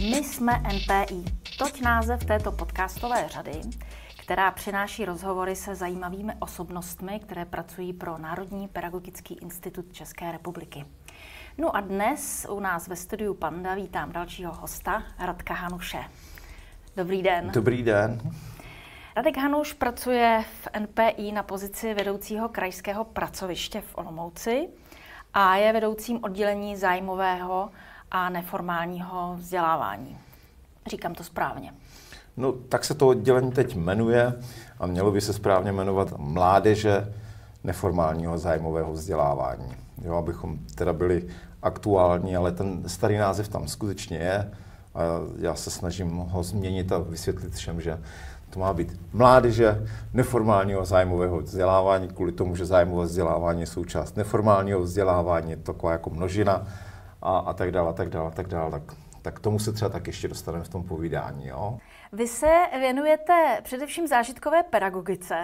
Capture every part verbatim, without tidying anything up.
My jsme N P I, toť název této podcastové řady, která přináší rozhovory se zajímavými osobnostmi, které pracují pro Národní pedagogický institut České republiky. No a dnes u nás ve studiu Panda vítám dalšího hosta, Radka Hanuše. Dobrý den. Dobrý den. Radek Hanuš pracuje v N P I na pozici vedoucího krajského pracoviště v Olomouci a je vedoucím oddělení zájmového a neformálního vzdělávání. Říkám to správně. No, tak se to oddělení teď jmenuje a mělo by se správně jmenovat Mládeže neformálního zájmového vzdělávání. Jo, abychom teda byli aktuální, ale ten starý název tam skutečně je a já se snažím ho změnit a vysvětlit všem, že to má být Mládeže neformálního zájmového vzdělávání, kvůli tomu, že zájmové vzdělávání je součást neformálního vzdělávání, je to taková jako množina a, a tak dále, a tak dále, a tak dále. Tak, tak tomu se třeba tak ještě dostaneme v tom povídání. Jo? Vy se věnujete především zážitkové pedagogice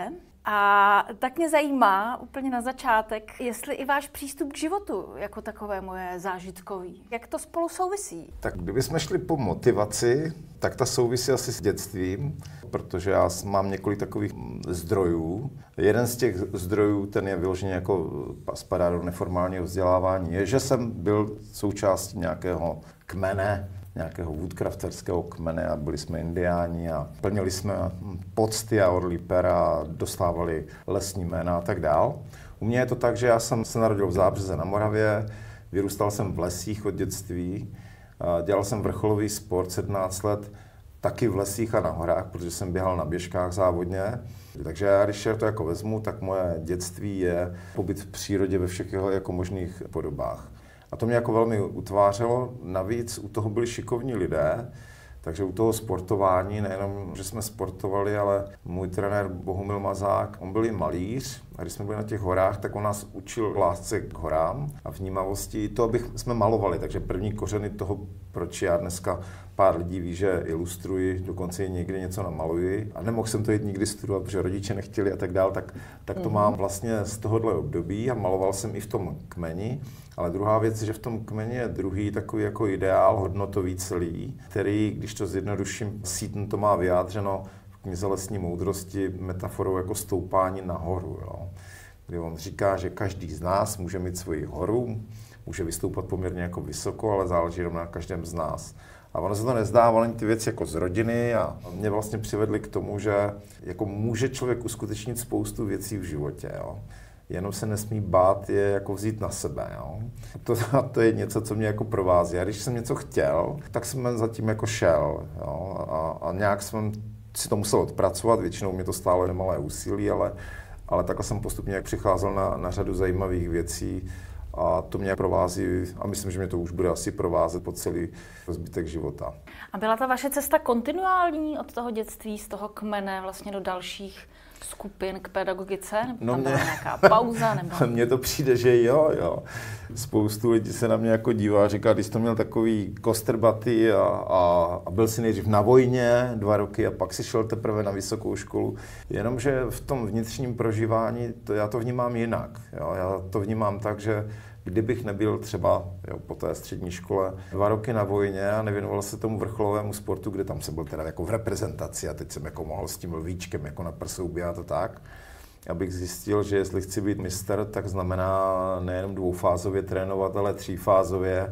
a tak mě zajímá úplně na začátek, jestli i váš přístup k životu jako takovému je zážitkový. Jak to spolu souvisí? Tak kdybychom šli po motivaci, tak ta souvisí asi s dětstvím, protože já mám několik takových zdrojů. Jeden z těch zdrojů, ten je vyloženě jako spadá do neformálního vzdělávání, je, že jsem byl součástí nějakého kmene, nějakého woodcrafterského kmene a byli jsme indiáni a plnili jsme pocty a orlí pera a dostávali lesní jména a tak dál. U mě je to tak, že já jsem se narodil v Zábřeze na Moravě, vyrůstal jsem v lesích od dětství, dělal jsem vrcholový sport sedmnáct let, taky v lesích a na horách, protože jsem běhal na běžkách závodně. Takže já, když to jako vezmu, tak moje dětství je pobyt v přírodě ve všech jeho jako možných podobách. A to mě jako velmi utvářelo. Navíc u toho byli šikovní lidé, takže u toho sportování, nejenom, že jsme sportovali, ale můj trenér Bohumil Mazák, on byl i malíř a když jsme byli na těch horách, tak on nás učil lásce k horám a vnímavosti. I to, abych jsme malovali, takže první kořeny toho, proč já dneska pár lidí ví, že ilustruji, dokonce i někdy něco namaluji a nemohl jsem to jít nikdy studovat, protože rodiče nechtěli a tak dál, tak, tak to mám vlastně z tohohle období a maloval jsem i v tom kmeni. Ale druhá věc, že v tom kmeni je druhý takový jako ideál, hodnotový celý, který, když to zjednoduším, Seaton to má vyjádřeno v knize Lesní moudrosti metaforou jako stoupání nahoru. Jo. Kdy on říká, že každý z nás může mít svoji horu, může vystoupat poměrně jako vysoko, ale záleží jenom na každém z nás. A ono se to nezdávalo jen ty věci jako z rodiny a mě vlastně přivedly k tomu, že jako může člověk uskutečnit spoustu věcí v životě. Jo. Jenom se nesmí bát je jako vzít na sebe. Jo. To, to je něco, co mě jako provází. A když jsem něco chtěl, tak jsem zatím jako šel. Jo. A, a nějak jsem si to musel odpracovat, většinou mě to stálo nemalé úsilí, ale, ale takhle jsem postupně přicházel na, na řadu zajímavých věcí a to mě provází a myslím, že mě to už bude asi provázet po celý zbytek života. A byla ta vaše cesta kontinuální od toho dětství, z toho kmene vlastně do dalších skupin k pedagogice? Nebo no tam mě... byla nějaká pauza? Nebo... Mně to přijde, že jo, jo. Spoustu lidí se na mě jako dívá a říká, když jsi to měl takový kostrbatý a, a, a byl si nejdřív na vojně dva roky a pak si šel teprve na vysokou školu. Jenomže v tom vnitřním prožívání to, já to vnímám jinak. Jo. Já to vnímám tak, že kdybych nebyl třeba jo, po té střední škole dva roky na vojně a nevěnoval se tomu vrcholovému sportu, kde tam jsem byl teda jako v reprezentaci a teď jsem jako mohl s tím lvíčkem jako na prsou běhat a tak, abych zjistil, že jestli chci být mistr, tak znamená nejenom dvoufázově trénovat, ale třífázově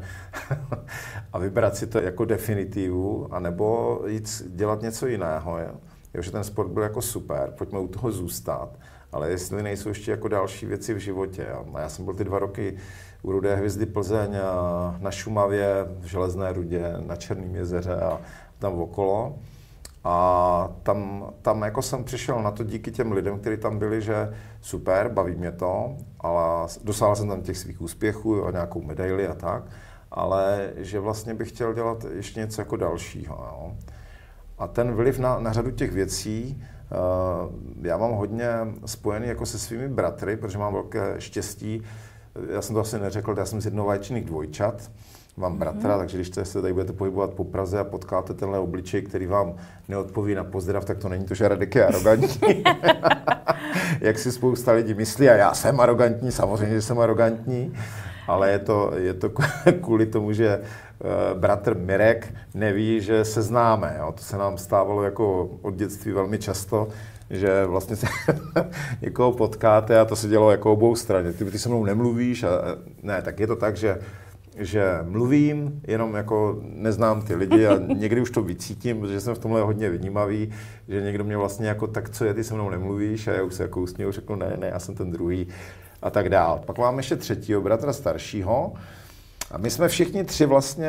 a vybrat si to jako definitivu, anebo jít dělat něco jiného. Jo. Jo, že ten sport byl jako super, pojďme u toho zůstat. Ale jestli nejsou ještě jako další věci v životě. Jo. Já jsem byl ty dva roky u Rudé hvězdy Plzeň, na Šumavě, v Železné Rudě, na Černém jezeře a tam okolo. A tam, tam jako jsem přišel na to díky těm lidem, kteří tam byli, že super, baví mě to, ale dosáhl jsem tam těch svých úspěchů a nějakou medaili a tak, ale že vlastně bych chtěl dělat ještě něco jako dalšího. Jo. A ten vliv na, na řadu těch věcí, uh, já mám hodně spojený jako se svými bratry, protože mám velké štěstí. Já jsem to asi neřekl, já jsem z jednovaječných dvojčat, mám bratra, mm-hmm. takže když se tady budete pohybovat po Praze a potkáte tenhle obličej, který vám neodpoví na pozdrav, tak to není to, že Radek je arrogantní. Jak si spousta lidí myslí, a já jsem arrogantní, samozřejmě, že jsem arrogantní. ale je to, je to kvůli tomu, že bratr Mirek neví, že se známe. Jo. To se nám stávalo jako od dětství velmi často, že vlastně se někoho potkáte a to se dělo jako obou straně. Ty, ty se mnou nemluvíš a ne, tak je to tak, že že mluvím, jenom jako neznám ty lidi a někdy už to vycítím, protože jsem v tomhle hodně vnímavý, že někdo mě vlastně jako, tak co je, ty se mnou nemluvíš a já už se jako usměju, řeknu ne, ne, já jsem ten druhý a tak dál. Pak mám ještě třetího bratra staršího a my jsme všichni tři vlastně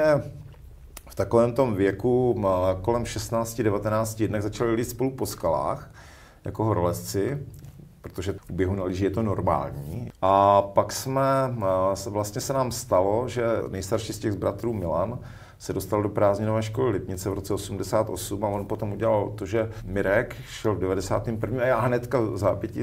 v takovém tom věku kolem šestnáct devatenáct jednak začali líst spolu po skalách jako horolezci, protože u běhu na lyži je to normální. A pak jsme, vlastně se nám stalo, že nejstarší z těch bratrů Milan se dostal do prázdninové školy Lipnice v roce osmdesát osm a on potom udělal to, že Mirek šel v devadesátém prvním a já hnedka v zápětí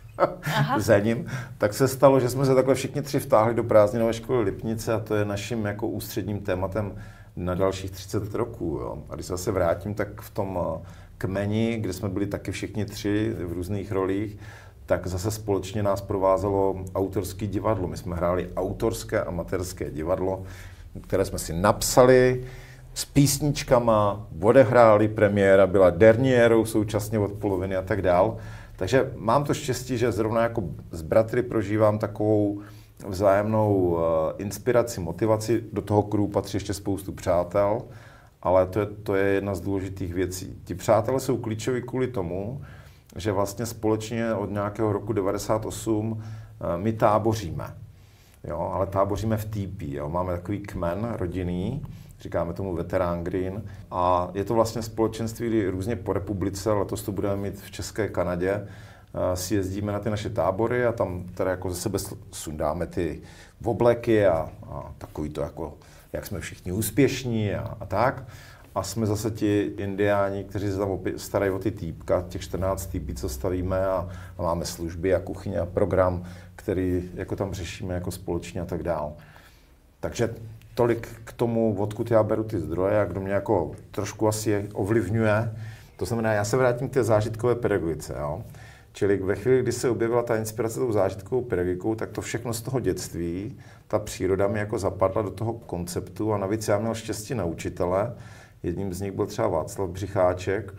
za ním, tak se stalo, že jsme se takhle všichni tři vtáhli do prázdninové školy Lipnice a to je naším jako ústředním tématem na dalších třicet roků. Jo. A když se zase vrátím, tak v tom kmeni, kde jsme byli taky všichni tři v různých rolích, tak zase společně nás provázelo autorské divadlo. My jsme hráli autorské amatérské divadlo, které jsme si napsali s písničkama, odehráli, premiéra byla derniérou současně od poloviny a tak dál. Takže mám to štěstí, že zrovna jako s bratry prožívám takovou vzájemnou uh, inspiraci, motivaci. Do toho kruhu patří ještě spoustu přátel, ale to je, to je jedna z důležitých věcí. Ti přátelé jsou klíčoví kvůli tomu, že vlastně společně od nějakého roku devadesát osm uh, my táboříme. Jo, ale táboříme v týpí. Jo. Máme takový kmen rodinný, říkáme tomu Veterán Green. A je to vlastně společenství různě po republice, letos to budeme mít v České Kanadě. Si jezdíme na ty naše tábory a tam teda jako ze sebe sundáme ty obleky a, a takový to jako, jak jsme všichni úspěšní a, a tak. A jsme zase ti indiáni, kteří se tam starají o ty týpka, těch čtrnáct týpí, co stavíme a, a máme služby a kuchyně a program, který jako tam řešíme jako společně a tak dál. Takže tolik k tomu, odkud já beru ty zdroje a kdo mě jako trošku asi ovlivňuje. To znamená, já se vrátím k té zážitkové pedagogice. Jo? Čili ve chvíli, kdy se objevila ta inspirace tou zážitkovou pedagogikou, tak to všechno z toho dětství, ta příroda mi jako zapadla do toho konceptu a navíc já měl štěstí na učitele. Jedním z nich byl třeba Václav Břicháček,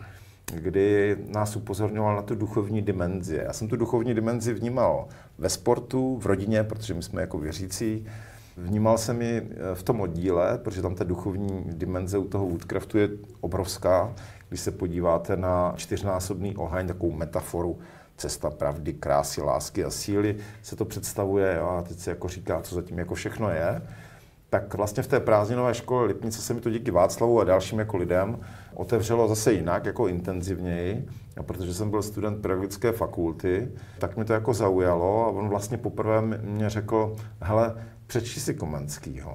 kdy nás upozorňoval na tu duchovní dimenzi. Já jsem tu duchovní dimenzi vnímal ve sportu, v rodině, protože my jsme jako věřící. Vnímal jsem ji v tom oddíle, protože tam ta duchovní dimenze u toho Woodcraftu je obrovská. Když se podíváte na čtyřnásobný oheň, takovou metaforu cesta pravdy, krásy, lásky a síly, se to představuje a teď se jako říká, co zatím jako všechno je. Tak vlastně v té prázdninové škole Lipnice se mi to díky Václavu a dalším jako lidem otevřelo zase jinak, jako intenzivněji. A protože jsem byl student pedagogické fakulty, tak mi to jako zaujalo a on vlastně poprvé mě řekl, hele, přečti si Komenskýho.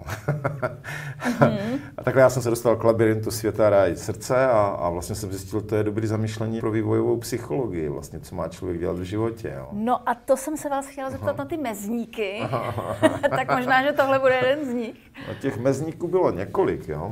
Mm-hmm. A takhle já jsem se dostal k labirintu světa, ráj, srdce a, a vlastně jsem zjistil, že to je dobrý zamýšlení pro vývojovou psychologii, vlastně, co má člověk dělat v životě. Jo. No a to jsem se vás chtěla zeptat Aha. na ty mezníky. Tak možná, že tohle bude jeden z nich. No, těch mezníků bylo několik, jo.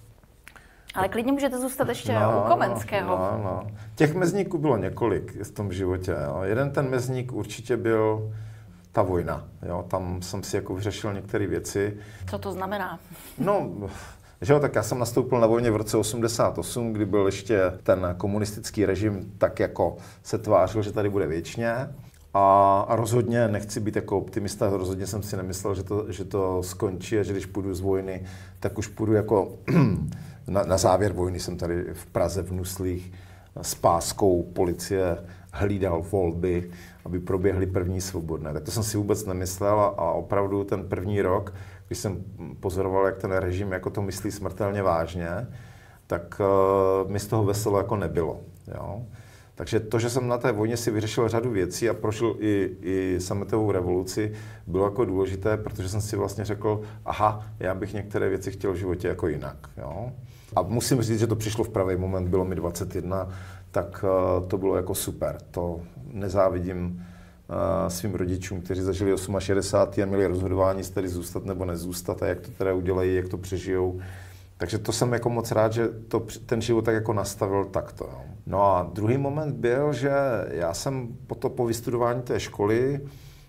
Ale klidně můžete zůstat ještě no, u Komenského. No, no. Těch mezníků bylo několik v tom životě. Jo. Jeden ten mezník určitě byl ta vojna. Jo. Tam jsem si jako vyřešil některé věci. Co to znamená? No, že jo, tak já jsem nastoupil na vojně v roce osmdesát osm, kdy byl ještě ten komunistický režim tak jako se tvářil, že tady bude věčně. A, a rozhodně nechci být jako optimista, rozhodně jsem si nemyslel, že to, že to skončí a že když půjdu z vojny, tak už půjdu jako na, na závěr vojny. Jsem tady v Praze v Nuslích s páskou policie hlídal volby, aby proběhly první svobodné. Tak to jsem si vůbec nemyslel a, a opravdu ten první rok, když jsem pozoroval, jak ten režim jako to myslí smrtelně vážně, tak uh, mi z toho veselo jako nebylo. Jo? Takže to, že jsem na té vojně si vyřešil řadu věcí a prošel i, i sametovou revoluci, bylo jako důležité, protože jsem si vlastně řekl, aha, já bych některé věci chtěl v životě jako jinak. Jo? A musím říct, že to přišlo v pravý moment, bylo mi dvacet jedna, tak uh, to bylo jako super. To nezávidím uh, svým rodičům, kteří zažili šedesát osm a měli rozhodování, jestli tady zůstat nebo nezůstat a jak to teda udělají, jak to přežijou. Takže to jsem jako moc rád, že to, ten život tak jako nastavil takto. Jo. No a druhý moment byl, že já jsem po, to, po vystudování té školy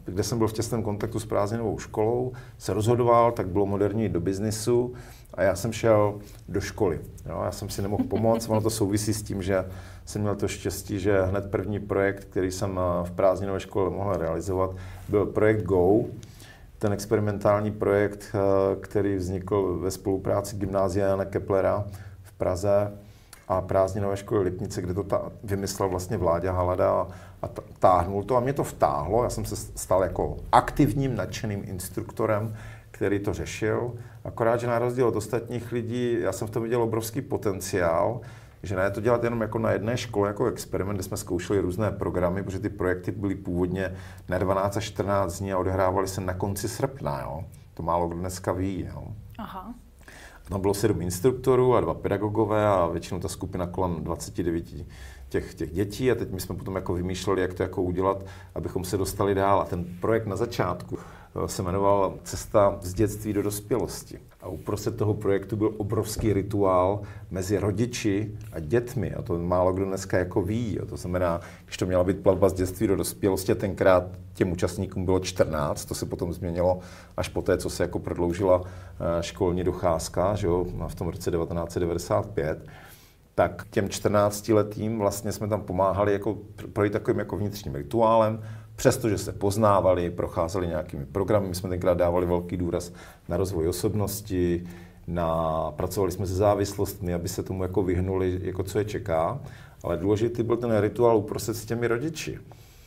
kde jsem byl v těsném kontaktu s prázdninovou školou, se rozhodoval, tak bylo moderní do biznisu a já jsem šel do školy. Jo, já jsem si nemohl pomoct, ono to souvisí s tím, že jsem měl to štěstí, že hned první projekt, který jsem v prázdninové škole mohl realizovat, byl projekt Go, ten experimentální projekt, který vznikl ve spolupráci Gymnázia Jana Keplera v Praze a prázdninové školy Lipnice, kde to ta, vymyslel vlastně Vláďa Halada a, a táhnul to a mě to vtáhlo. Já jsem se stal jako aktivním, nadšeným instruktorem, který to řešil. Akorát, že na rozdíl od ostatních lidí, já jsem v tom viděl obrovský potenciál, že ne to dělat jenom jako na jedné škole, jako experiment, kde jsme zkoušeli různé programy, protože ty projekty byly původně na dvanáct až čtrnáct dní a odehrávaly se na konci srpna. Jo? To málo kdo dneska ví. Jo? Aha. Tam bylo sedm instruktorů a dva pedagogové a většinou ta skupina kolem dvacet devět těch, těch dětí a teď my jsme potom jako vymýšleli, jak to jako udělat, abychom se dostali dál. A ten projekt na začátku se jmenoval Cesta z dětství do dospělosti. A uprostřed toho projektu byl obrovský rituál mezi rodiči a dětmi. A to málo kdo dneska jako ví. A to znamená, když to měla být plavba z dětství do dospělosti, a tenkrát těm účastníkům bylo čtrnáct, to se potom změnilo až po té, co se jako prodloužila školní docházka, že jo, v tom roce devatenáct set devadesát pět. Tak těm čtrnáctiletým vlastně jsme tam pomáhali jako projít takovým jako vnitřním rituálem, přestože se poznávali, procházeli nějakými programy. My jsme tenkrát dávali velký důraz na rozvoj osobnosti, na, pracovali jsme se závislostmi, aby se tomu jako vyhnuli, jako co je čeká. Ale důležitý byl ten rituál uprostřed s těmi rodiči.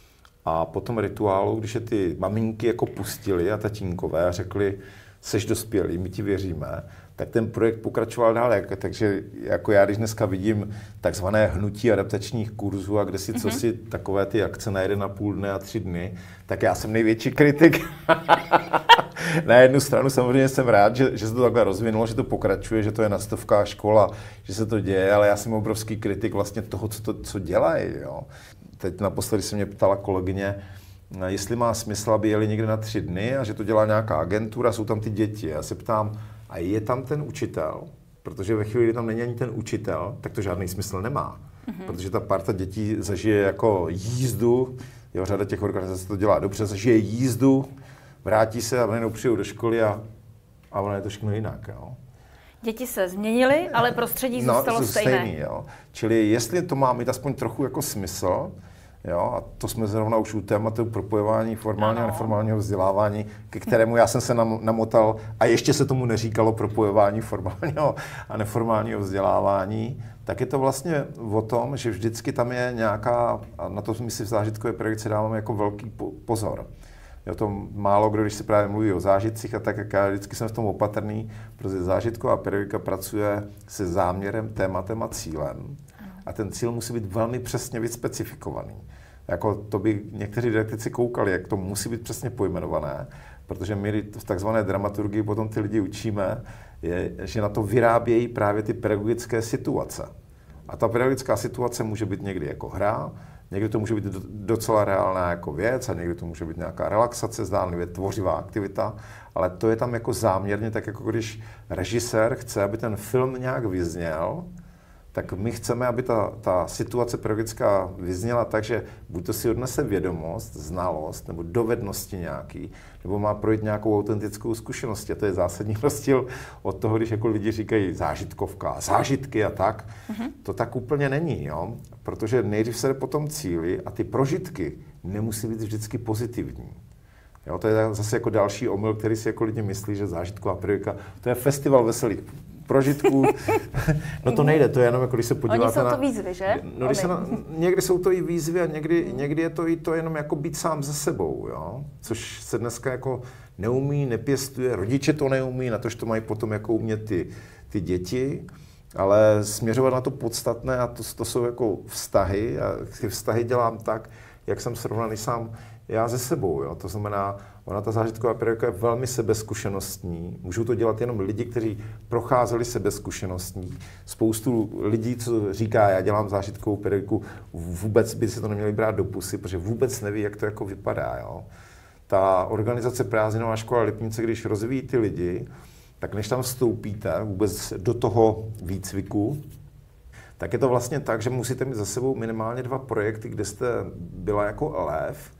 A po tom rituálu, když je ty maminky jako pustili a tatínkové a řekli, seš dospělý, my ti věříme, tak ten projekt pokračoval dál. Takže jako já, když dneska vidím takzvané hnutí adaptačních kurzů a kde si mm-hmm. co si takové ty akce na jeden a půl dne a tři dny, tak já jsem největší kritik. Na jednu stranu samozřejmě jsem rád, že, že se to takhle rozvinulo, že to pokračuje, že to je na stovkách škola, že se to děje, ale já jsem obrovský kritik vlastně toho, co, to, co dělají. Jo. Teď naposledy se mě ptala kolegyně, jestli má smysl, aby jeli někde na tři dny a že to dělá nějaká agentura, jsou tam ty děti. Já se ptám, a je tam ten učitel? Protože ve chvíli, kdy tam není ani ten učitel, tak to žádný smysl nemá. Mm-hmm. Protože ta parta dětí zažije jako jízdu, jo, řada těch organizací to dělá dobře, zažije jízdu, vrátí se a najednou přijou do školy a, a ono je to všechno jinak. Jo. Děti se změnily, ale prostředí zůstalo no, stejné. stejný, jo. Čili jestli to má mít aspoň trochu jako smysl, jo, a to jsme zrovna už u tématu propojování formálního a neformálního vzdělávání, ke kterému já jsem se nam, namotal a ještě se tomu neříkalo propojování formálního a neformálního vzdělávání, tak je to vlastně o tom, že vždycky tam je nějaká, a na to my si v zážitkové predikci dáváme jako velký pozor. Jo, to málo kdo, když se právě mluví o zážitcích a tak, jak já vždycky jsem v tom opatrný, protože zážitková pedagogika pracuje se záměrem, tématem a cílem. A ten cíl musí být velmi přesně vyspecifikovaný. Jako to by někteří didaktici koukali, jak to musí být přesně pojmenované, protože my v takzvané dramaturgii potom ty lidi učíme, je, že na to vyrábějí právě ty pedagogické situace. A ta pedagogická situace může být někdy jako hra, někdy to může být docela reálná jako věc a někdy to může být nějaká relaxace, zdánlivě tvořivá aktivita, ale to je tam jako záměrně, tak jako když režisér chce, aby ten film nějak vyzněl, tak my chceme, aby ta, ta situace pedagogická vyzněla tak, že buď to si odnese vědomost, znalost nebo dovednosti nějaký, nebo má projít nějakou autentickou zkušenost. A to je zásadní rozdíl od toho, když jako lidi říkají zážitkovka, zážitky a tak. Mm-hmm. To tak úplně není, jo? Protože nejdřív se jde po tom cíli a ty prožitky nemusí být vždycky pozitivní. Jo, to je zase jako další omyl, který si jako lidi myslí, že zážitková pedagogika, to je festival veselých prožitků. No to nejde, to je jenom jako když se podíváte Oni jsou na... to výzvy, že? No, když se na, někdy jsou to i výzvy a někdy, někdy je to i to jenom jako být sám ze sebou, jo? Což se dneska jako neumí, nepěstuje, rodiče to neumí, na to, že to mají potom jako umět ty, ty děti, ale směřovat na to podstatné a to, to jsou jako vztahy a ty vztahy dělám tak, jak jsem srovnaný sám já ze sebou, jo? To znamená, ona ta zážitková pedagogika je velmi sebezkušenostní. Můžou to dělat jenom lidi, kteří procházeli sebezkušenostní. Spoustu lidí, co říká, já dělám zážitkovou pedagogiku, vůbec by se to neměli brát do pusy, protože vůbec neví, jak to jako vypadá. Jo? Ta organizace Prázdninová škola Lipnice, když rozvíjí ty lidi, tak než tam vstoupíte vůbec do toho výcviku, tak je to vlastně tak, že musíte mít za sebou minimálně dva projekty, kde jste byla jako elév,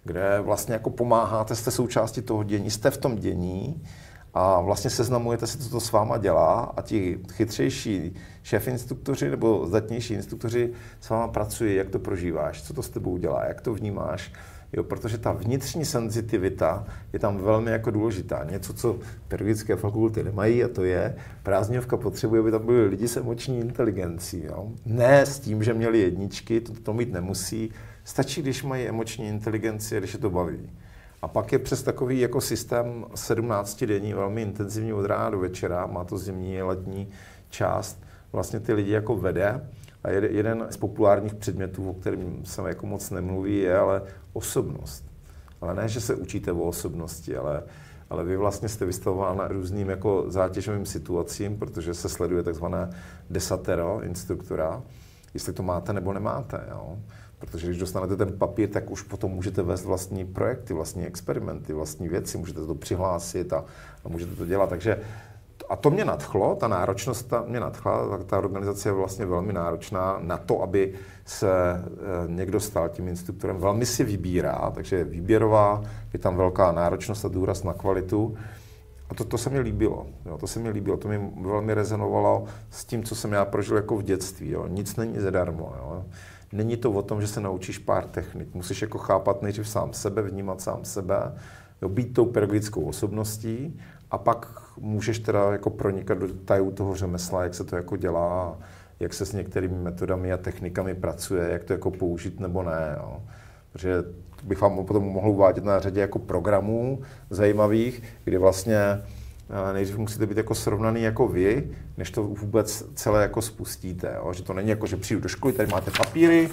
kde vlastně jako pomáháte, jste součástí toho dění, jste v tom dění a vlastně seznamujete si, co to s váma dělá a ti chytřejší šéf-instruktoři nebo zdatnější instruktoři s váma pracují, jak to prožíváš, co to s tebou dělá, jak to vnímáš. Jo, protože ta vnitřní senzitivita je tam velmi jako důležitá. Něco, co pedagogické fakulty nemají, a to je, prázdninovka potřebuje, aby tam byli lidi s emoční inteligencí. Jo. Ne s tím, že měli jedničky, to, to mít nemusí. Stačí, když mají emoční inteligenci a když je to baví. A pak je přes takový jako systém sedmnáctidenní, velmi intenzivní od rána do večera, má to zimní, letní část, vlastně ty lidi jako vede. A jeden z populárních předmětů, o kterém se jako moc nemluví, je ale osobnost. Ale ne, že se učíte o osobnosti, ale, ale vy vlastně jste vystavován různým jako zátěžovým situacím, protože se sleduje takzvané desatero instruktora, jestli to máte nebo nemáte. Jo? Protože když dostanete ten papír, tak už potom můžete vést vlastní projekty, vlastní experimenty, vlastní věci, můžete to přihlásit a, a můžete to dělat. Takže a to mě nadchlo, ta náročnost ta mě nadchla, ta organizace je vlastně velmi náročná na to, aby se někdo stal tím instruktorem. Velmi si vybírá, takže je výběrová, je tam velká náročnost a důraz na kvalitu. A to, to se mi líbilo, jo, to se mi líbilo, to mi velmi rezonovalo s tím, co jsem já prožil jako v dětství. Jo. Nic není zadarmo. Jo. Není to o tom, že se naučíš pár technik. Musíš jako chápat nejdřív sám sebe, vnímat sám sebe, jo, být tou pedagogickou osobností a pak můžeš teda jako pronikat do detailů toho řemesla, jak se to jako dělá, jak se s některými metodami a technikami pracuje, jak to jako použít nebo ne. Jo. Protože bych vám potom mohl uvádět na řadě jako programů zajímavých, kdy vlastně nejdřív musíte být jako srovnaný jako vy, než to vůbec celé jako spustíte. Jo. Že to není jako, že přijdu do školy, tady máte papíry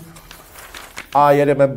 a jedeme.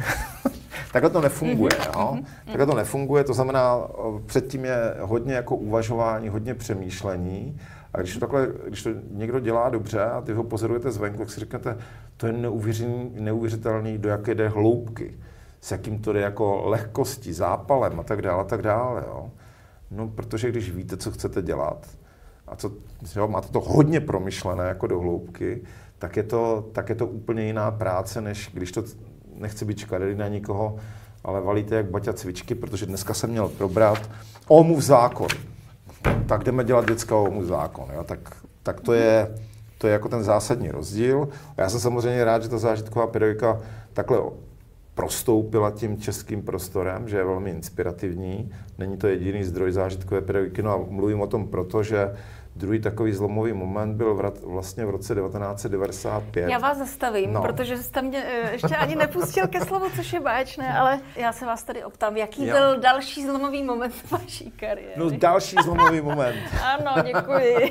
Takhle to nefunguje. Jo. Takhle to nefunguje, to znamená, předtím je hodně jako uvažování, hodně přemýšlení. A když to takhle, když to někdo dělá dobře a ty ho pozorujete zvenku, tak si řeknete, to je neuvěřitelný, do jaké jde hloubky, s jakým to jde jako lehkostí, zápalem a tak dále, a tak dále. Jo. No, protože když víte, co chcete dělat a co, jo, máte to hodně promyšlené jako do hloubky, tak je to, tak je to úplně jiná práce, než když to, nechci být škaredý na nikoho, ale valíte jak baťa cvičky, protože dneska jsem měl probrat Ohmův zákon. Tak jdeme dělat dětská Ohmův zákon. Jo? Tak, tak to, je, to je jako ten zásadní rozdíl. A já jsem samozřejmě rád, že ta zážitková pedagogika takhle prostoupila tím českým prostorem, že je velmi inspirativní. Není to jediný zdroj zážitkové pedagogiky. No a mluvím o tom proto, že druhý takový zlomový moment byl vrat, vlastně v roce devatenáct set devadesát pět. Já vás zastavím, no. Protože jste mě ještě ani nepustil ke slovu, což je báječné, ale já se vás tady optám, jaký já. byl další zlomový moment v vaší kariéře? No další zlomový moment. Ano, děkuji.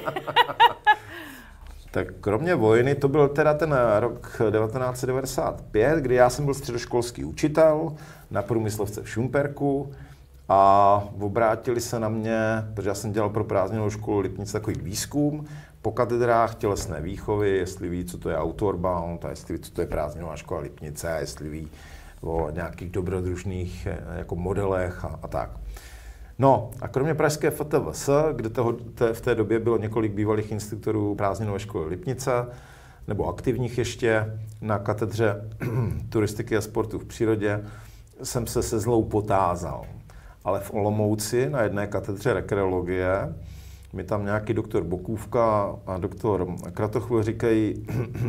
Tak kromě vojny, to byl teda ten rok devatenáct set devadesát pět, kdy já jsem byl středoškolský učitel na průmyslovce v Šumperku a obrátili se na mě, protože já jsem dělal pro prázdninovou školu Lipnic takový výzkum po katedrách tělesné výchovy, jestli ví, co to je Outwardbound, a jestli ví, co to je prázdninová škola Lipnice, jestli ví o nějakých dobrodružných jako modelech a, a tak. No a kromě pražské F T V S, kde toho, te, v té době bylo několik bývalých instruktorů prázdninové školy Lipnice, nebo aktivních ještě na katedře turistiky a sportu v přírodě, jsem se se zlou potázal. Ale v Olomouci na jedné katedře rekreologie mi tam nějaký doktor Bokůvka a doktor Kratochvil říkají,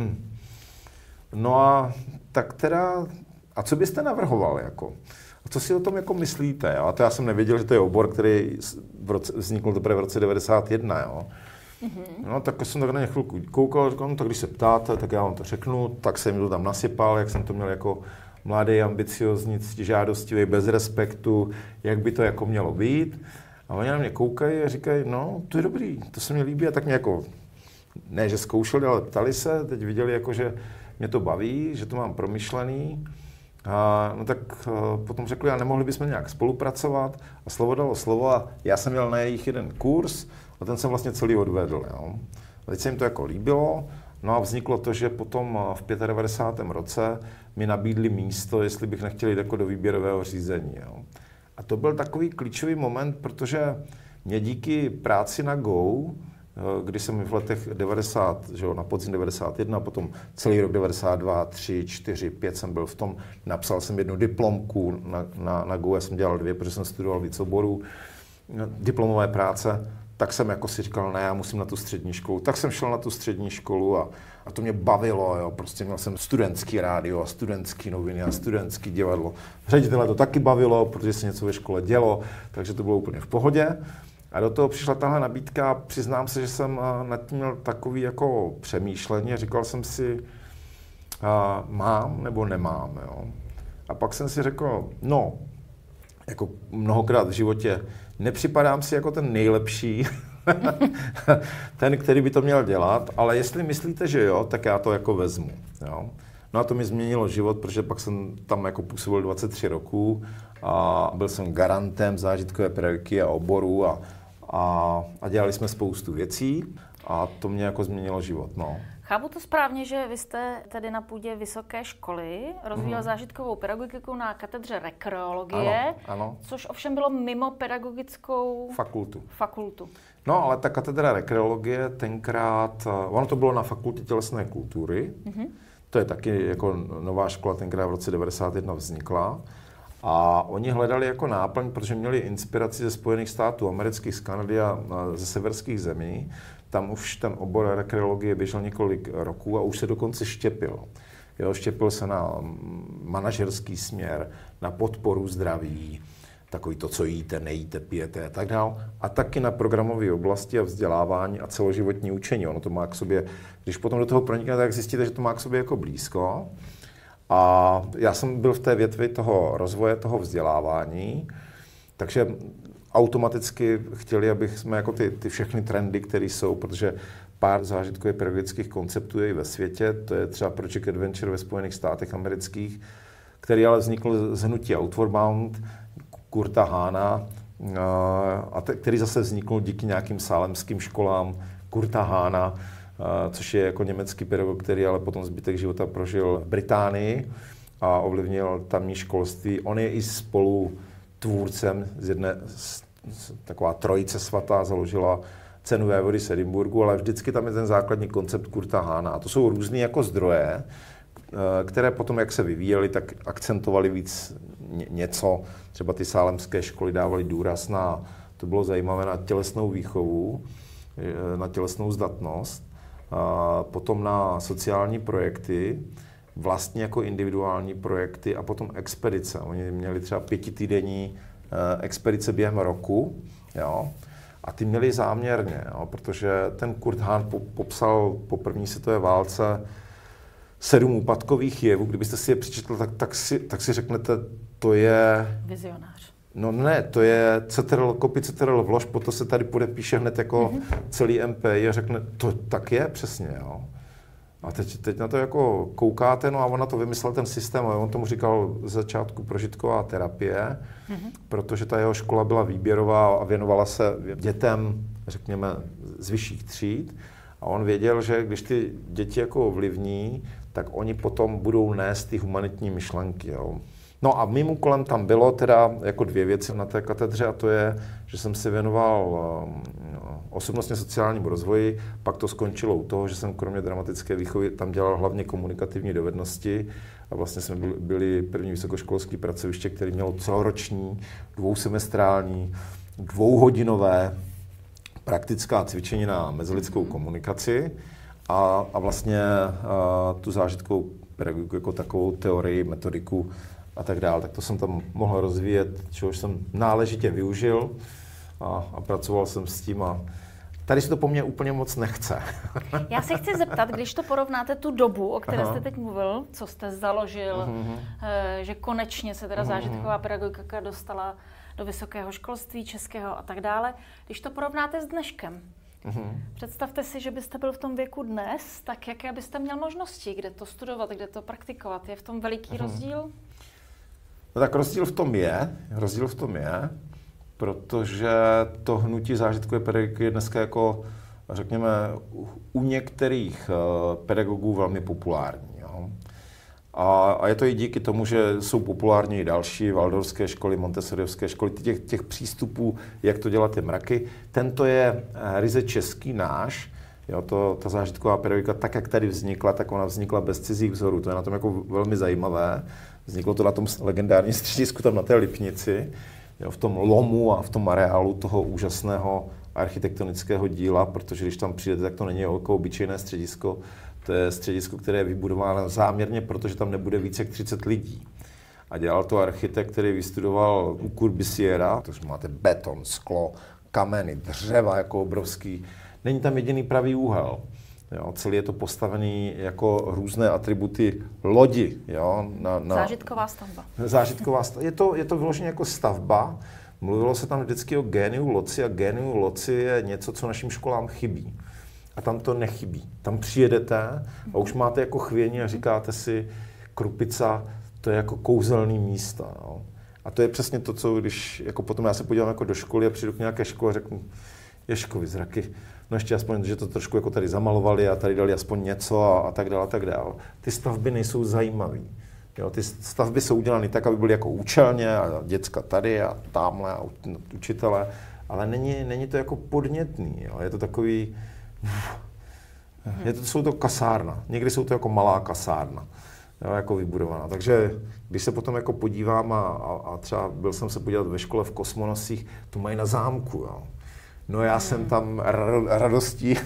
no a tak teda, a co byste navrhoval jako? A co si o tom jako myslíte? A to já jsem nevěděl, že to je obor, který v roce, vznikl teprve v roce devadesát jedna. Jo. Mm-hmm. No tak jsem tak na ně chvilku koukal, říkal, no tak když se ptáte, tak já vám to řeknu. Tak jsem mi to tam nasypal, jak jsem to měl jako mladý, ambiciozní, žádostivý, bez respektu, jak by to jako mělo být. A oni na mě koukají a říkají, no to je dobrý, to se mi líbí. A tak mě jako, ne že zkoušeli, ale ptali se, teď viděli jako, že mě to baví, že to mám promyšlený. A, no tak uh, potom řekli, a nemohli bychom nějak spolupracovat a slovo dalo slovo a já jsem měl na jejich jeden kurz a ten jsem vlastně celý odvedl. Jo. A teď se jim to jako líbilo, no a vzniklo to, že potom v devadesátém pátém roce mi nabídli místo, jestli bych nechtěl jít jako do výběrového řízení. Jo. A to byl takový klíčový moment, protože mě díky práci na Go když jsem v letech devadesát, že jo, na podzim devadesát jedna, potom celý rok devadesát dva, tři, čtyři, pět jsem byl v tom, napsal jsem jednu diplomku, na, na, na G U E jsem dělal dvě, protože jsem studoval víc oborů, diplomové práce, tak jsem jako si říkal, ne, já musím na tu střední školu. Tak jsem šel na tu střední školu a, a to mě bavilo, jo. Prostě měl jsem studentský rádio a studentský noviny a studentský divadlo. Ředitele to taky bavilo, protože se něco ve škole dělo, takže to bylo úplně v pohodě. A do toho přišla tahle nabídka a přiznám se, že jsem nad tím měl takový jako přemýšlení. Říkal jsem si, a, mám nebo nemám, jo. A pak jsem si řekl, no, jako mnohokrát v životě, nepřipadám si jako ten nejlepší, ten, který by to měl dělat, ale jestli myslíte, že jo, tak já to jako vezmu. Jo. No a to mi změnilo život, protože pak jsem tam jako působil dvacet tři roků a byl jsem garantem zážitkové pedagogiky a oboru a, a, a dělali jsme spoustu věcí a to mě jako změnilo život. No. Chápu to správně, že vy jste tedy na půdě vysoké školy rozvíjel mm-hmm. zážitkovou pedagogiku na katedře rekreologie, ano, ano. což ovšem bylo mimo pedagogickou fakultu. fakultu. No, ale ta katedra rekreologie tenkrát, ono to bylo na fakultě tělesné kultury, mm-hmm. to je taky jako nová škola, tenkrát v roce devadesát jedna vznikla. A oni hledali jako náplň, protože měli inspiraci ze Spojených států amerických, z Kanady a ze severských zemí. Tam už ten obor rekreologie běžel několik roků a už se dokonce štěpil. Jo, štěpil se na manažerský směr, na podporu zdraví, takový to, co jíte, nejíte, pijete a tak dál. A taky na programové oblasti a vzdělávání a celoživotní učení. Ono to má k sobě, když potom do toho proniknete, tak zjistíte, že to má k sobě jako blízko. A já jsem byl v té větvi toho rozvoje, toho vzdělávání, takže automaticky chtěli, abych jsme jako ty, ty všechny trendy, které jsou, protože pár zážitkových pedagogických konceptů je i ve světě, to je třeba Project Adventure ve Spojených státech amerických, který ale vznikl z hnutí Outward Bound, Kurta Hána, a te, který zase vznikl díky nějakým sálemským školám Kurta Hána, což je jako německý pedagog, který ale potom zbytek života prožil v Británii a ovlivnil tamní školství. On je i spolu tvůrcem z jedné, z, z, taková trojice svatá založila cenu vévody z Edinburgu, ale vždycky tam je ten základní koncept Kurta Hána. A to jsou různý jako zdroje, které potom, jak se vyvíjely, tak akcentovali víc něco. Třeba ty sálemské školy dávaly důraz na, to bylo zajímavé, na tělesnou výchovu, na tělesnou zdatnost, a potom na sociální projekty, vlastně jako individuální projekty a potom expedice. Oni měli třeba pětitýdenní expedice během roku, jo, a ty měli záměrně, jo, protože ten Kurt Hahn popsal po první světové válce sedm úpadkových jevů. Kdybyste si je přečetl, tak, tak, si, tak si řeknete, to je... Vizionář. No ne, to je ceterl, copy ceterl vlož, potom se tady podepíše hned jako mm-hmm. celý M P a řekne, to tak je přesně, jo. A teď, teď na to jako koukáte, no a on na to vymyslel ten systém, a on tomu říkal z začátku prožitková terapie, mm-hmm. protože ta jeho škola byla výběrová a věnovala se dětem, řekněme, z vyšších tříd. A on věděl, že když ty děti jako ovlivní, tak oni potom budou nést ty humanitní myšlenky, jo. No a mým úkolem tam bylo teda jako dvě věci na té katedře, a to je, že jsem se věnoval no, osobnostně sociálnímu rozvoji, pak to skončilo u toho, že jsem kromě dramatické výchovy tam dělal hlavně komunikativní dovednosti a vlastně jsme byli, byli první vysokoškolské pracoviště, které mělo celoroční, dvousemestrální, dvouhodinové praktická cvičení na mezilidskou komunikaci a, a vlastně a, tu zážitkovou pedagogiku jako takovou teorii, metodiku a tak dále. Tak to jsem tam mohl rozvíjet, čehož jsem náležitě využil a, a pracoval jsem s tím a tady se to po mně úplně moc nechce. Já se chci zeptat, když to porovnáte tu dobu, o které Aha. jste teď mluvil, co jste založil, uh-huh. že konečně se teda uh-huh. zážitková pedagogika dostala do vysokého školství českého a tak dále, když to porovnáte s dneškem, uh-huh. představte si, že byste byl v tom věku dnes, tak jaké byste měl možnosti, kde to studovat, kde to praktikovat? Je v tom veliký uh-huh. rozdíl? No tak rozdíl v tom je, rozdíl v tom je, protože to hnutí zážitkové pedagogiky je dneska jako, řekněme, u některých pedagogů velmi populární. Jo? A, a je to i díky tomu, že jsou populární i další waldorfské školy, montessoriovské školy, těch, těch přístupů, jak to dělat ty mraky. Tento je ryze český náš, jo, to, ta zážitková pedagogika, tak jak tady vznikla, tak ona vznikla bez cizích vzorů. To je na tom jako velmi zajímavé. Vzniklo to na tom legendárním středisku, tam na té Lipnici, jo, v tom lomu a v tom areálu toho úžasného architektonického díla, protože když tam přijdete, tak to není jako obyčejné středisko. To je středisko, které je vybudováno záměrně, protože tam nebude více jak třicet lidí. A dělal to architekt, který vystudoval u Corbusierra, takže máte beton, sklo, kameny, dřeva jako obrovský. Není tam jediný pravý úhel. Jo, celý je to postavený jako různé atributy lodi. Jo, na, na... Zážitková stavba. Zážitková stavba. Je to, je to vyloženě jako stavba. Mluvilo se tam vždycky o géniu loci a géniu loci je něco, co našim školám chybí. A tam to nechybí. Tam přijedete a už máte jako chvění a říkáte si, Krupica, to je jako kouzelný místa. Jo. A to je přesně to, co když jako potom já se podívám jako do školy a přijdu k nějaké škole a řeknu, Ježkovi zraky, no ještě aspoň, že to trošku jako tady zamalovali a tady dali aspoň něco a, a tak dále, a tak dále. Ty stavby nejsou zajímavé. Jo, ty stavby jsou udělané tak, aby byly jako účelně a děcka tady a tamhle a učitele, ale není, není to jako podnětný. Jo. Je to takový, je to, jsou to kasárna. Někdy jsou to jako malá kasárna, jo, jako vybudovaná. Takže když se potom jako podívám a, a, a třeba byl jsem se podívat ve škole v Kosmonosích, to mají na zámku. Jo. No já jsem tam radostí,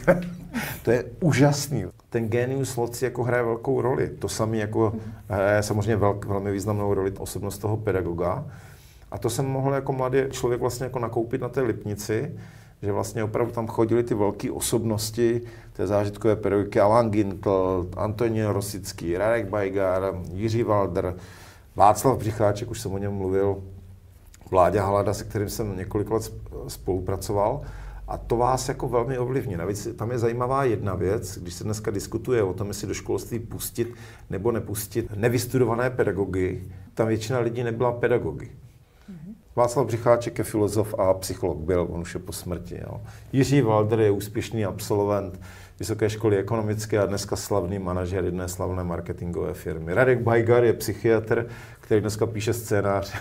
to je úžasný. Ten genius loci jako hraje velkou roli. To samé jako hraje samozřejmě velk, velmi významnou roli osobnost toho pedagoga. A to jsem mohl jako mladý člověk vlastně jako nakoupit na té Lipnici, že vlastně opravdu tam chodili ty velké osobnosti té zážitkové pedagogiky, Alan Gintl, Antonín Rosický, Radek Bajgar, Jiří Walder, Václav Břicháček, už jsem o něm mluvil, Vláďa Halada, se kterým jsem několik let spolupracoval. A to vás jako velmi ovlivní. Navíc tam je zajímavá jedna věc, když se dneska diskutuje o tom, jestli do školství pustit nebo nepustit nevystudované pedagogy, tam většina lidí nebyla pedagogy. Mm-hmm. Václav Břicháček je filozof a psycholog, byl, on už je po smrti. Jo. Jiří Walder je úspěšný absolvent Vysoké školy ekonomické a dneska slavný manažer jedné slavné marketingové firmy. Radek Bajgar je psychiatr, který dneska píše scénář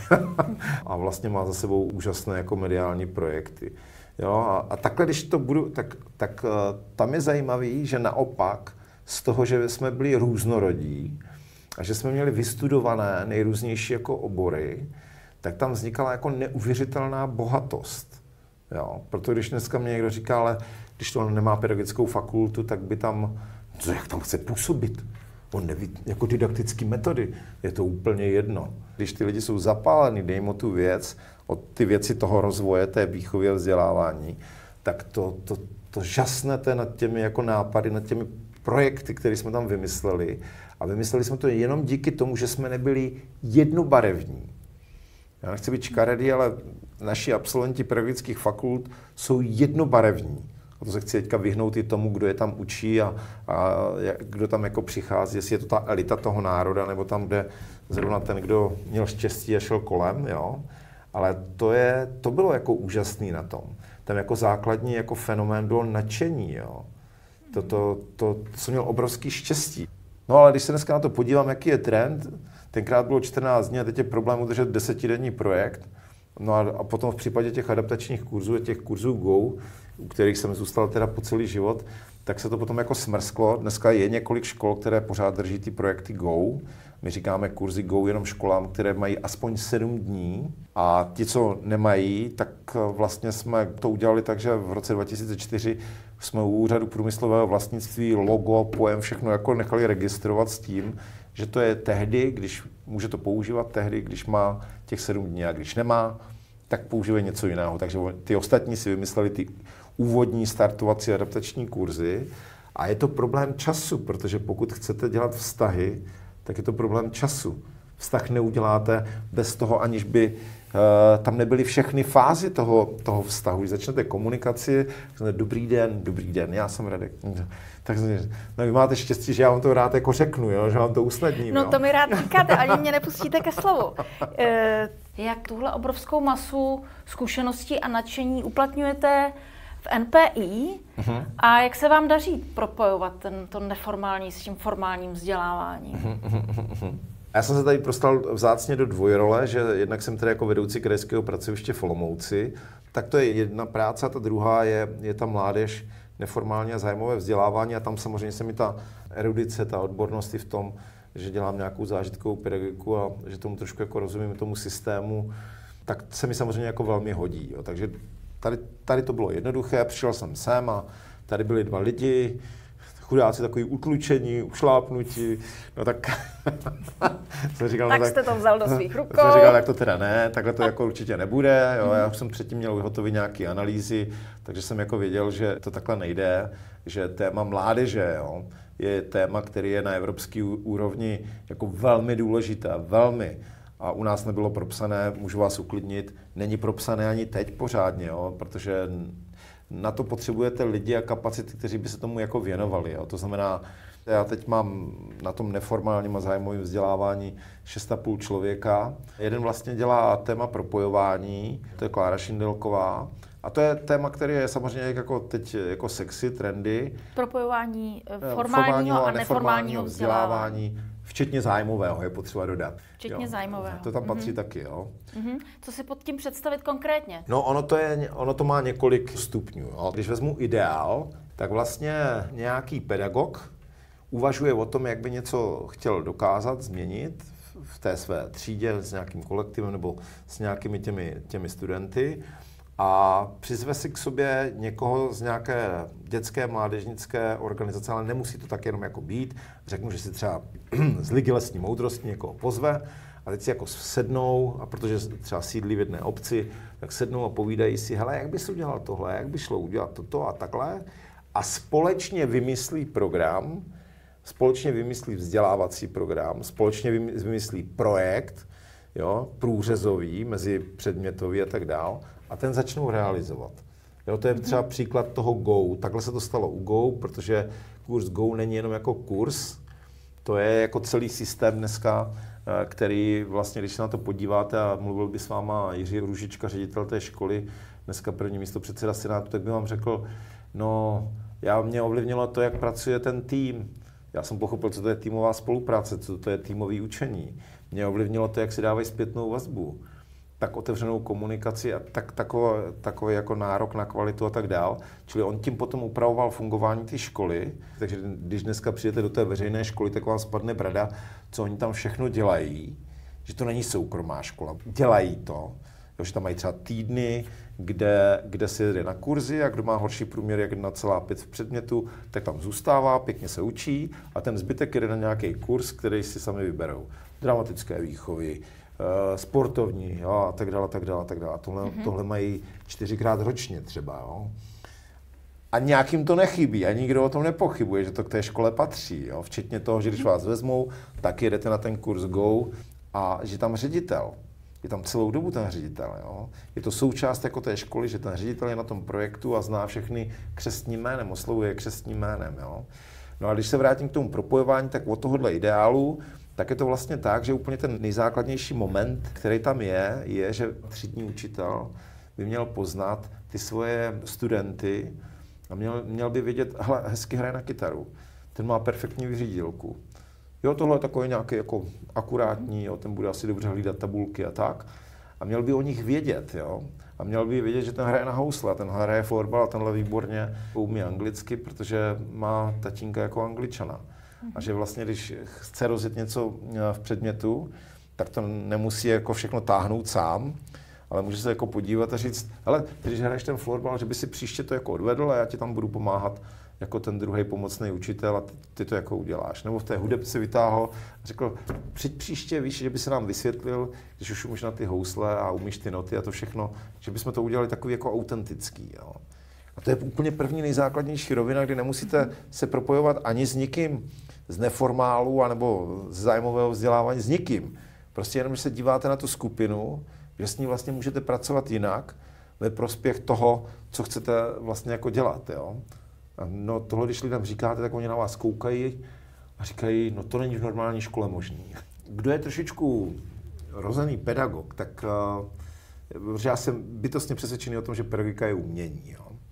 a vlastně má za sebou úžasné jako mediální projekty. Jo, a, a takhle, když to budu, tak, tak uh, tam je zajímavý, že naopak z toho, že jsme byli různorodí a že jsme měli vystudované nejrůznější jako obory, tak tam vznikala jako neuvěřitelná bohatost. Jo, proto když dneska mě někdo říká, ale když to nemá pedagogickou fakultu, tak by tam, co, jak tam chce působit? On neví, jako didaktické metody, je to úplně jedno. Když ty lidi jsou zapálení, dej mu tu věc, od ty věci toho rozvoje, té výchovy a vzdělávání, tak to, to, to žasnete nad těmi jako nápady, nad těmi projekty, které jsme tam vymysleli. A vymysleli jsme to jenom díky tomu, že jsme nebyli jednobarevní. Já nechci být škaredý, ale naši absolventi pedagogických fakult jsou jednobarevní. A to se chci teďka vyhnout i tomu, kdo je tam učí a, a kdo tam jako přichází, jestli je to ta elita toho národa, nebo tam, kde zrovna ten, kdo měl štěstí a šel kolem, jo. Ale to, je, to bylo jako úžasný na tom. Tam jako základní jako fenomén bylo nadšení, jo. To, to, to, to jsem měl obrovský štěstí. No ale když se dneska na to podívám, jaký je trend, tenkrát bylo čtrnáct dní a teď je problém udržet desetidenní projekt. No a, a potom v případě těch adaptačních kurzů, těch kurzů Go, u kterých jsem zůstal teda po celý život, tak se to potom jako smrsklo. Dneska je několik škol, které pořád drží ty projekty Go. My říkáme kurzy Go jenom školám, které mají aspoň sedm dní. A ti, co nemají, tak vlastně jsme to udělali tak, že v roce dva tisíce čtyři jsme u Úřadu průmyslového vlastnictví logo, pojem, všechno jako nechali registrovat s tím, že to je tehdy, když může to používat tehdy, když má těch sedm dní a když nemá, tak používá něco jiného. Takže ty ostatní si vymysleli ty úvodní startovací adaptační kurzy a je to problém času, protože pokud chcete dělat vztahy, tak je to problém času. Vztah neuděláte bez toho, aniž by uh, tam nebyly všechny fázy toho, toho vztahu. Když začnete komunikaci, dobrý den, dobrý den, já jsem Radek. Tak no, vy máte štěstí, že já vám to rád jako řeknu, jo? Že vám to usnadním. No jo? to mi rád říkáte, ani mě nepustíte ke slovu. E, jak tuhle obrovskou masu zkušeností a nadšení uplatňujete v N P I. Uh-huh. A jak se vám daří propojovat ten, to neformální s tím formálním vzděláváním? Uh-huh. Já jsem se tady prostal vzácně do dvojrole, že jednak jsem tady jako vedoucí krajského pracoviště v Olomouci, tak to je jedna práce a ta druhá je, je ta mládež, neformální a zájmové vzdělávání a tam samozřejmě se mi ta erudice, ta odbornost v tom, že dělám nějakou zážitkovou pedagogiku a že tomu trošku jako rozumím tomu systému, tak se mi samozřejmě jako velmi hodí. Jo. Takže tady, tady to bylo jednoduché, přišel jsem sem a tady byli dva lidi, chudáci takový utlučení, ušlápnutí, no tak jsem říkal, tak no, jste to vzal do svých rukou. Jsem říkal, tak to teda ne, takhle to jako určitě nebude, jo, já už jsem předtím měl vyhotovit nějaké analýzy, takže jsem jako věděl, že to takhle nejde, že téma mládeže, jo, je téma, který je na evropské úrovni jako velmi důležité, velmi. A u nás nebylo propsané, můžu vás uklidnit, není propsané ani teď pořádně, jo, protože na to potřebujete lidi a kapacity, kteří by se tomu jako věnovali. Jo. To znamená, já teď mám na tom neformálním a zájmovém vzdělávání šest a půl člověka. Jeden vlastně dělá téma propojování, to je Klára Šindelková. A to je téma, který je samozřejmě jako teď jako sexy, trendy. Propojování formálního a neformálního vzdělávání. Včetně zájmového, je potřeba dodat. Včetně jo. zájmového. To tam patří mm-hmm. taky, jo. Mm-hmm. Co si pod tím představit konkrétně? No, ono to, je, ono to má několik stupňů. Jo. Když vezmu ideál, tak vlastně nějaký pedagog uvažuje o tom, jak by něco chtěl dokázat, změnit v té své třídě s nějakým kolektivem nebo s nějakými těmi, těmi studenty a přizve si k sobě někoho z nějaké dětské, mládežnické organizace, ale nemusí to tak jenom jako být. Řeknu, že si třeba z Ligy lesní moudrosti někoho pozve a teď si jako sednou, a protože třeba sídlí v jedné obci, tak sednou a povídají si, hele, jak bys udělal tohle, jak by šlo udělat toto a takhle a společně vymyslí program, společně vymyslí vzdělávací program, společně vymyslí projekt, jo, průřezový, mezi předmětový a tak dál, a ten začnou realizovat. Jo, to je třeba příklad toho Go. Takhle se to stalo u Go, protože kurz Go není jenom jako kurz, to je jako celý systém dneska, který vlastně, když se na to podíváte a mluvil by s váma Jiří Růžička, ředitel té školy, dneska první místopředseda Senátu, tak by vám řekl, no, já mě ovlivnilo to, jak pracuje ten tým. Já jsem pochopil, co to je týmová spolupráce, co to je týmové učení. Mě ovlivnilo to, jak si dávají zpětnou vazbu, tak otevřenou komunikaci a tak, takový, takový jako nárok na kvalitu a tak dál. Čili on tím potom upravoval fungování té školy, takže když dneska přijdete do té veřejné školy, tak vám spadne brada, co oni tam všechno dělají, že to není soukromá škola. Dělají to, jo, že tam mají třeba týdny, kde, kde se jede na kurzy a kdo má horší průměr jak jedna celá pět v předmětu, tak tam zůstává, pěkně se učí a ten zbytek jede na nějaký kurz, který si sami vyberou. Dramatické výchovy, sportovní, jo, a tak dále, tak dále, tak dále. Tohle, mm-hmm. tohle mají čtyřikrát ročně třeba, jo. A nějakým to nechybí a nikdo o tom nepochybuje, že to k té škole patří, jo. Včetně toho, že když vás vezmou, tak jedete na ten kurz Go a že tam ředitel. Je tam celou dobu ten ředitel, jo. Je to součást jako té školy, že ten ředitel je na tom projektu a zná všechny křestním jménem, oslovuje křestním jménem, jo. No a když se vrátím k tomu propojování, tak od tohohle ideálu, tak je to vlastně tak, že úplně ten nejzákladnější moment, který tam je, je, že třídní učitel by měl poznat ty svoje studenty a měl, měl by vědět, hele, hezky hraje na kytaru, ten má perfektní vyřídilku. Jo, tohle je takový nějaký jako akurátní, jo, ten bude asi dobře hlídat tabulky a tak. A měl by o nich vědět, jo. A měl by vědět, že ten hraje na housle, ten hraje florbal a tenhle výborně umí anglicky, protože má tatínka jako Angličana. A že vlastně, když chce rozjet něco v předmětu, tak to nemusí jako všechno táhnout sám, ale může se jako podívat a říct, hele, když hraješ ten florbal, že by si příště to jako odvedl a já ti tam budu pomáhat jako ten druhý pomocný učitel a ty, ty to jako uděláš. Nebo v té hudebce vytáhl a řekl, přijď příště, víš, že by se nám vysvětlil, když už umíš na ty housle a umíš ty noty a to všechno, že bychom to udělali takový jako autentický. Jo. A to je úplně první nejzákladnější rovina, kdy nemusíte se propojovat ani s nikým z neformálu anebo z zájmového vzdělávání, s nikým. Prostě jenom, že se díváte na tu skupinu, že s ní vlastně můžete pracovat jinak ve prospěch toho, co chcete vlastně jako dělat. Jo. No tohle, když lidem říkáte, tak oni na vás koukají a říkají, no to není v normální škole možný. Kdo je trošičku rozený pedagog, tak uh, já jsem bytostně přesvědčený o tom, že pedagogika je umění. Jo.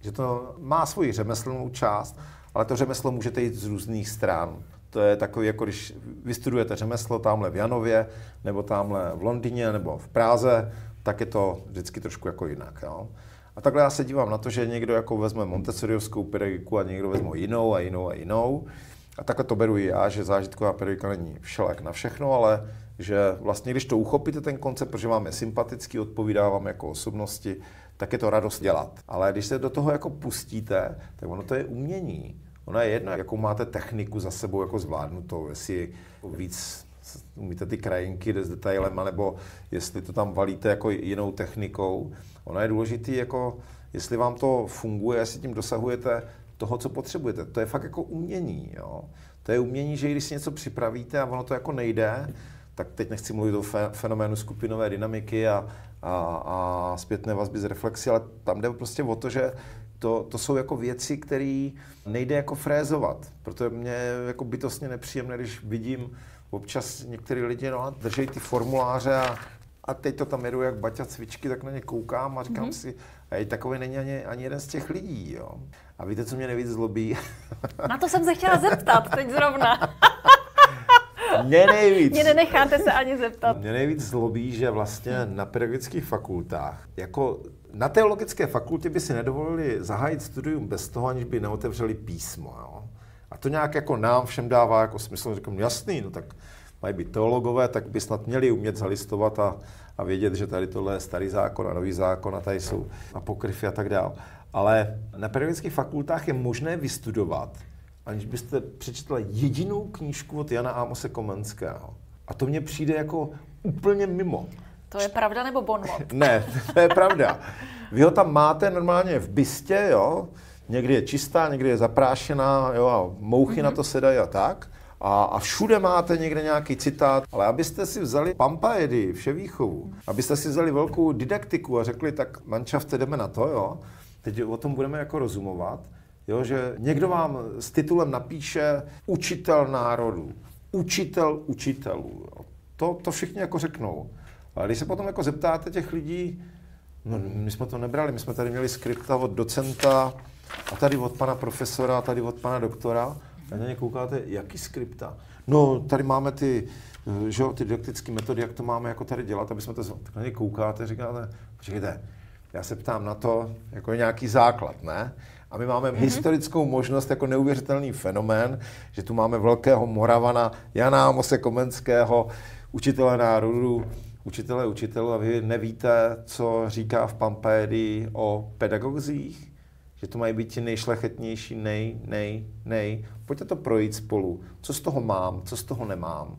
že to má svoji řemeslnou část, ale to řemeslo můžete jít z různých stran. To je takový, jako když vystudujete řemeslo tamhle v Janově, nebo tamhle v Londýně, nebo v Praze, tak je to vždycky trošku jako jinak. Jo? A takhle já se dívám na to, že někdo jako vezme montessoriovskou pedagogiku a někdo vezme jinou a jinou a jinou. A takhle to beru i já, že zážitková pedagogika není všelek na všechno, ale že vlastně, když to uchopíte ten koncept, protože vám je sympatický, odpovídá vám jako osobnosti, tak je to radost dělat. Ale když se do toho jako pustíte, tak ono to je umění. Ono je jedno, jakou máte techniku za sebou jako zvládnutou, jestli víc umíte ty krajinky s detailem, nebo jestli to tam valíte jako jinou technikou. Ono je důležitý, jako jestli vám to funguje, jestli tím dosahujete toho, co potřebujete. To je fakt jako umění. Jo? To je umění, že když si něco připravíte a ono to jako nejde, tak teď nechci mluvit o fenoménu skupinové dynamiky a, a, a zpětné vazby z reflexy, ale tam jde prostě o to, že to, to jsou jako věci, které nejde jako frézovat. Proto mě je jako bytostně nepříjemné, když vidím občas některý lidi no, drží ty formuláře a, a teď to tam jedu jak baťa cvičky, tak na ně koukám a říkám mm-hmm. si, hej, takový není ani, ani jeden z těch lidí. Jo. A víte, co mě nejvíc zlobí? Na to jsem se chtěla zeptat teď zrovna. Mě nejvíc. Mě nenecháte se ani zeptat. Mě nejvíc zlobí, že vlastně na pedagogických fakultách, jako na teologické fakultě by si nedovolili zahájit studium bez toho, aniž by neotevřeli písmo. Jo? A to nějak jako nám všem dává jako smysl, říkám, jasný, no tak mají být teologové, tak by snad měli umět zalistovat a, a vědět, že tady tohle je starý zákon a nový zákon a tady jsou apokryfy a tak dále. Ale na pedagogických fakultách je možné vystudovat, aniž byste přečetli jedinou knížku od Jana Amose Komenského. A to mně přijde jako úplně mimo. To je pravda nebo bonmot? Ne, to je pravda. Vy ho tam máte normálně v bystě, jo? Někdy je čistá, někdy je zaprášená, jo? A mouchy mm-hmm. na to sedají a tak. A, a všude máte někde nějaký citát. Ale abyste si vzali Pampajedy, Vševýchovu, abyste si vzali velkou didaktiku a řekli, tak manšafte, jdeme na to, jo? Teď o tom budeme jako rozumovat. Jo, že někdo vám s titulem napíše učitel národů, učitel učitelů. Jo. To, to všichni jako řeknou. Ale když se potom jako zeptáte těch lidí, no my jsme to nebrali, my jsme tady měli skripta od docenta a tady od pana profesora, a tady od pana doktora. A na ně koukáte, jaký skripta? No tady máme ty, že, ty didaktické metody, jak to máme jako tady dělat, aby jsme to... Tak na ně koukáte, říkáte, počkejte, já se ptám na to, jako je nějaký základ, ne? A my máme mm-hmm. historickou možnost, jako neuvěřitelný fenomén, že tu máme velkého Moravana Jana Amose Komenského, učitele národů, učitele učitelů, a vy nevíte, co říká v Pampajedy o pedagogzích? Že to mají být ti nejšlechetnější, nej, nej, nej. Pojďte to projít spolu. Co z toho mám, co z toho nemám?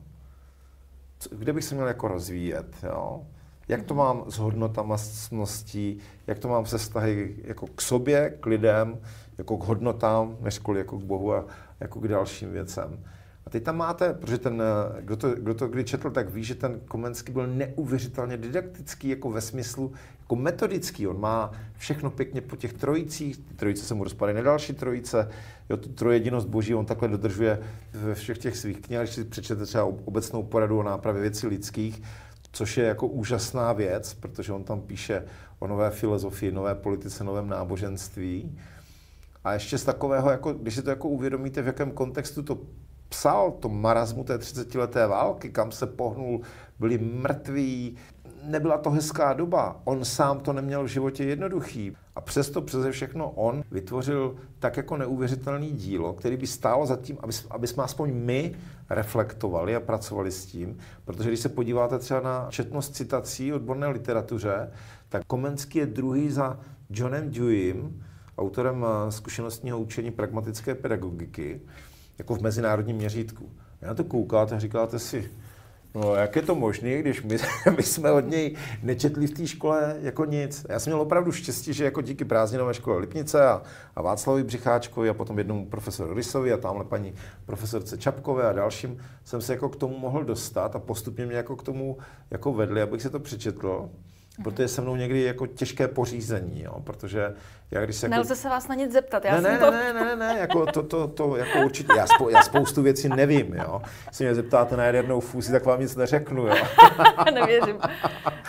Co, kde bych se měl jako rozvíjet, jo? Jak to mám s hodnotama, s ctností, jak to mám se vztahy jako k sobě, k lidem, jako k hodnotám, než kvůli jako k Bohu a jako k dalším věcem. A teď tam máte, protože ten, kdo to, kdo to kdy četl, tak ví, že ten Komenský byl neuvěřitelně didaktický, jako ve smyslu, jako metodický. On má všechno pěkně po těch trojicích, ty trojice se mu rozpadají na další trojice, jo, tu trojedinost Boží on takhle dodržuje ve všech těch svých knihách, když si přečtete třeba obecnou poradu o nápravě věcí lidských, což je jako úžasná věc, protože on tam píše o nové filozofii, nové politice, novém náboženství. A ještě z takového, jako, když si to jako uvědomíte, v jakém kontextu to psal, to marazmu té třicetileté války, kam se pohnul, byli mrtví, nebyla to hezká doba. On sám to neměl v životě jednoduchý. A přesto přeze všechno on vytvořil tak jako neuvěřitelné dílo, který by stálo za tím, aby, aby jsme aspoň my reflektovali a pracovali s tím. Protože když se podíváte třeba na četnost citací odborné literatuře, tak Komenský je druhý za Johnem Deweyem, autorem zkušenostního učení pragmatické pedagogiky, jako v mezinárodním měřítku. Já na to koukáte a říkáte si, no jak je to možné, když my, my jsme od něj nečetli v té škole jako nic. Já jsem měl opravdu štěstí, že jako díky prázdninové škole Lipnice a, a Václavovi Břicháčkovi a potom jednomu profesoru Rysovi a tamhle paní profesorce Čapkové a dalším jsem se jako k tomu mohl dostat a postupně mě jako k tomu jako vedli, abych se to přečetl. Protože se mnou někdy jako těžké pořízení, jo, protože já když se jako... Nelze se vás na nic zeptat, já ne, jsem ne, to... Ne, ne, ne, ne, jako to, to, to jako určitě, já, spou, já spoustu věcí nevím, jo. Když se mě zeptáte na jadernou fúzi, tak vám nic neřeknu, jo. Nevěřím.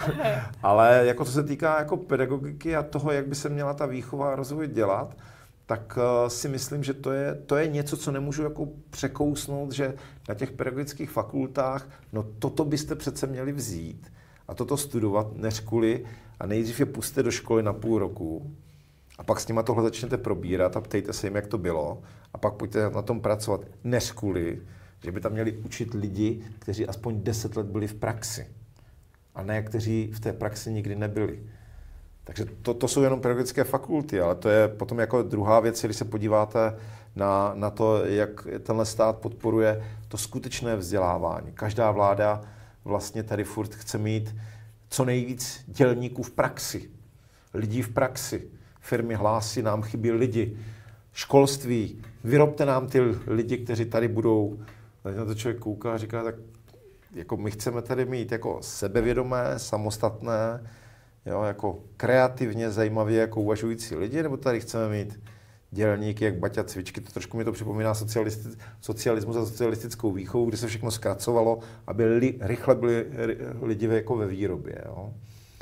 Ale jako co se týká jako pedagogiky a toho, jak by se měla ta výchova a rozvoj dělat, tak uh, si myslím, že to je, to je něco, co nemůžu jako překousnout, že na těch pedagogických fakultách, no toto byste přece měli vzít a toto studovat, než kvůli, a nejdřív je pusťte do školy na půl roku a pak s nima tohle začnete probírat a ptejte se jim, jak to bylo a pak pojďte na tom pracovat, než kvůli, že by tam měli učit lidi, kteří aspoň deset let byli v praxi a ne, kteří v té praxi nikdy nebyli. Takže to, to jsou jenom pedagogické fakulty, ale to je potom jako druhá věc, když se podíváte na, na to, jak tenhle stát podporuje to skutečné vzdělávání. Každá vláda vlastně tady furt chce mít co nejvíc dělníků v praxi, lidí v praxi. Firmy hlásí, nám chybí lidi, školství, vyrobte nám ty lidi, kteří tady budou. Teď na to člověk kouká a říká, tak jako my chceme tady mít jako sebevědomé, samostatné, jo, jako kreativně, zajímavě jako uvažující lidi, nebo tady chceme mít dělníky, jak Baťa Cvičky, to trošku mi to připomíná socialisti- socialismus a socialistickou výchovu, kdy se všechno zkracovalo, aby li, rychle byli ry, lidi jako ve výrobě. Jo.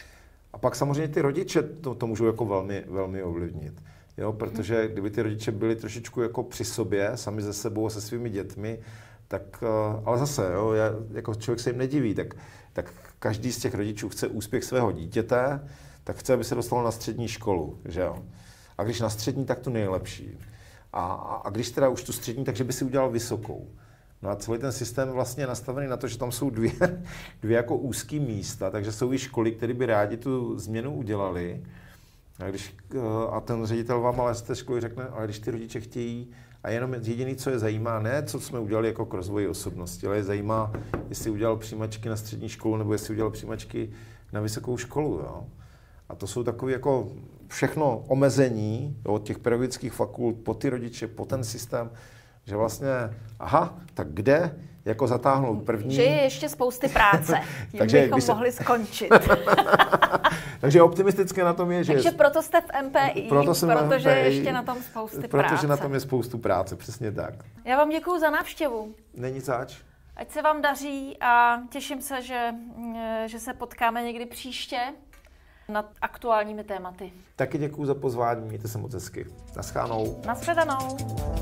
A pak samozřejmě ty rodiče to, to můžou jako velmi, velmi ovlivnit. Jo, protože kdyby ty rodiče byli trošičku jako při sobě, sami ze sebou a se svými dětmi, tak, ale zase, jo, já, jako člověk se jim nediví, tak, tak každý z těch rodičů chce úspěch svého dítěte, tak chce, aby se dostalo na střední školu, že jo. A když na střední, tak tu nejlepší. A, a, a když teda už tu střední, takže by si udělal vysokou. No a celý ten systém vlastně je nastavený na to, že tam jsou dvě, dvě jako úzký místa, takže jsou i školy, které by rádi tu změnu udělali. A, když, a ten ředitel vám ale z té školy řekne, ale když ty rodiče chtějí, a jenom jediné, co je zajímá, ne co jsme udělali jako k rozvoji osobnosti, ale je zajímá, jestli udělal přijímačky na střední školu nebo jestli udělal přijímačky na vysokou školu. Jo. A to jsou takové jako všechno omezení od těch pedagogických fakult po ty rodiče, po ten systém, že vlastně, aha, tak kde jako zatáhnout první. Že je ještě spousty práce, jim Takže bychom se... mohli skončit. Takže optimistické na tom je, že... Takže proto jste v M P I, proto jsem protože M P I, je ještě na tom spousty protože práce. Protože na tom je spoustu práce, přesně tak. Já vám děkuju za návštěvu. Není zač. Ať se vám daří a těším se, že, že se potkáme někdy příště nad aktuálními tématy. Taky děkuju za pozvání, mějte se moc hezky. Naschánou. Nashledanou.